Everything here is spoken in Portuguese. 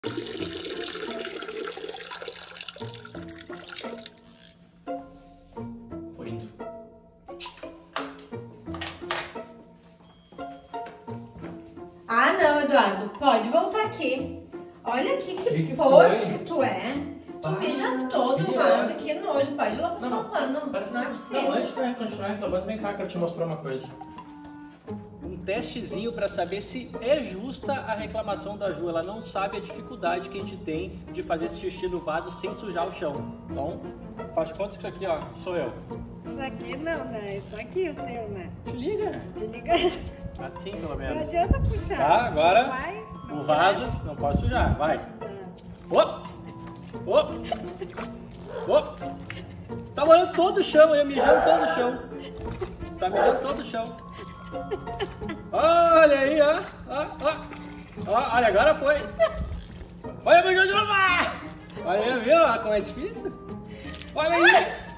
Foi indo. Ah, não, Eduardo. Pode voltar aqui. Olha aqui que porco foi? que tu é. Tu mija todo o vaso, que nojo. Pode ir lá passar um pano. Não é possível. Não, antes de continuar reclamando, vem cá, quero te mostrar uma coisa. Um testezinho para saber se é justa a reclamação da Ju. Ela não sabe a dificuldade que a gente tem de fazer esse xixi no vaso sem sujar o chão. Então, faz conta que isso aqui, ó, sou eu. Isso aqui não, né? Isso aqui é o teu, né? Te liga. Te liga. Assim, pelo Não menos. adianta puxar. Tá, agora Vai, o vaso não pode sujar, vai. Op! Op! Op! Tá molhando todo o chão, eu mijando todo o chão. Tá mijando todo o chão. Olha aí, ó. Ó, ó. Ó, olha, agora foi. Olha, mijou de novo. Olha aí, viu? Como é difícil. Olha aí.